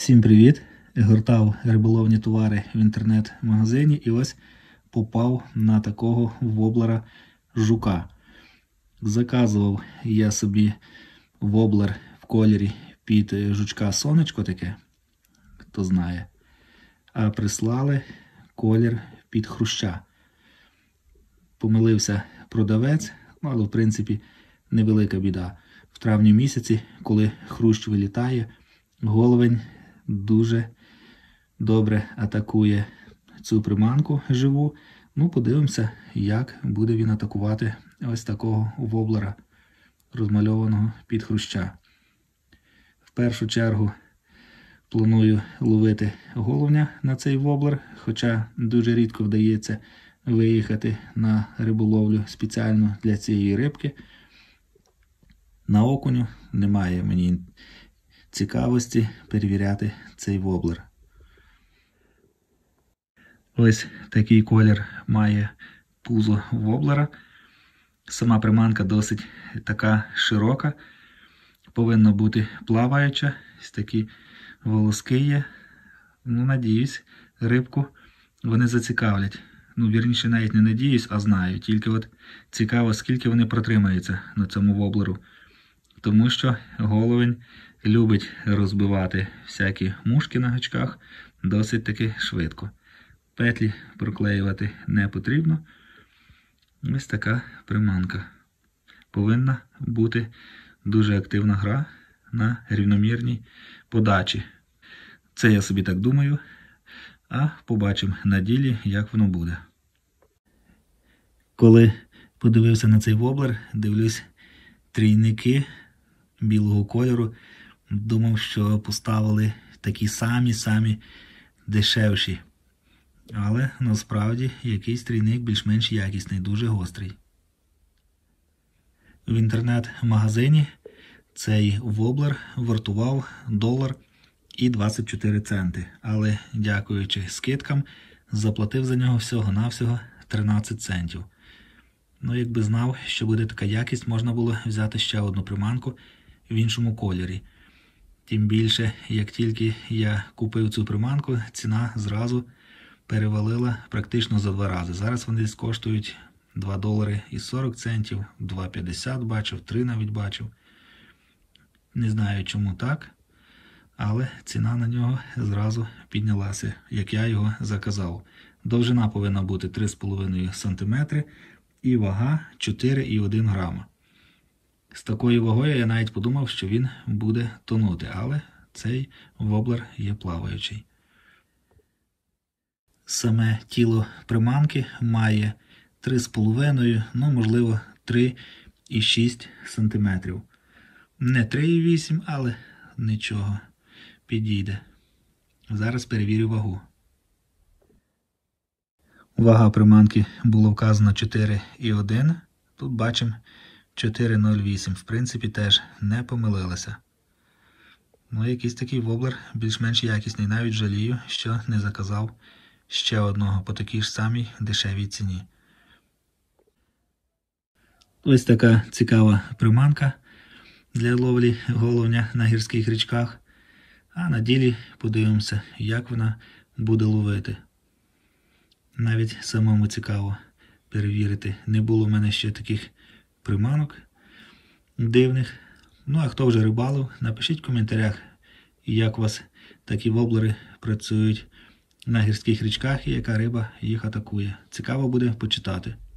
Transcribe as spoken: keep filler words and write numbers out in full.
Всім привіт! Гортав риболовні товари в інтернет-магазині і ось попав на такого воблера жука. Заказував я собі воблер в кольорі під жучка сонечко таке, хто знає. А прислали колір під хруща. Помилився продавець, але в принципі невелика біда. В травні місяці, коли хрущ вилітає, головень дуже добре атакує цю приманку живу. Ну, подивимося, як буде він атакувати ось такого воблера, розмальованого під хруща. В першу чергу планую ловити головня на цей воблер, хоча дуже рідко вдається виїхати на риболовлю спеціально для цієї рибки. На окуню немає мені цікавості перевіряти цей воблер. Ось такий колір має пузо воблера. Сама приманка досить така широка. Повинна бути плаваюча. Ось такі волоски є. Ну, надіюсь, рибку вони зацікавлять. Ну, вірніше, навіть не надіюсь, а знаю. Тільки от цікаво, скільки вони протримаються на цьому воблеру. Тому що головень любить розбивати всякі мушки на гачках досить таки швидко. Петлі проклеювати не потрібно. Ось така приманка. Повинна бути дуже активна гра на рівномірній подачі. Це я собі так думаю, а побачимо на ділі, як воно буде. Коли подивився на цей воблер, дивлюсь, трійники білого кольору, думав, що поставили такі самі-самі дешевші. Але насправді якийсь трійник більш-менш якісний, дуже гострий. В інтернет-магазині цей воблер вартував долар і двадцять чотири центи. Але, дякуючи скидкам, заплатив за нього всього-навсього тринадцять центів. Ну, якби знав, що буде така якість, можна було взяти ще одну приманку в іншому кольорі. Тим більше, як тільки я купив цю приманку, ціна зразу перевалила практично за два рази. Зараз вони коштують два долари і сорок центів, два п'ятдесят бачив, три навіть бачив. Не знаю, чому так, але ціна на нього зразу піднялася, як я його заказав. Довжина повинна бути три з половиною сантиметри і вага чотири і одна грама. З такою вагою я навіть подумав, що він буде тонути, але цей воблер є плаваючий. Саме тіло приманки має три з половиною, ну, можливо, три і шість сантиметрів. Не три і вісім, але нічого, підійде. Зараз перевірю вагу. Вага приманки була вказана чотири і одна. Тут бачимо чотири нуль вісім. В принципі, теж не помилилися. Ну, якийсь такий воблер більш-менш якісний. Навіть жалію, що не заказав ще одного по такій ж самій дешевій ціні. Ось така цікава приманка для ловлі головня на гірських річках. А на ділі подивимося, як вона буде ловити. Навіть самому цікаво перевірити. Не було в мене ще таких приманок дивних. Ну, а хто вже рибалив, напишіть в коментарях, як у вас такі воблери працюють на гірських річках і яка риба їх атакує. Цікаво буде почитати.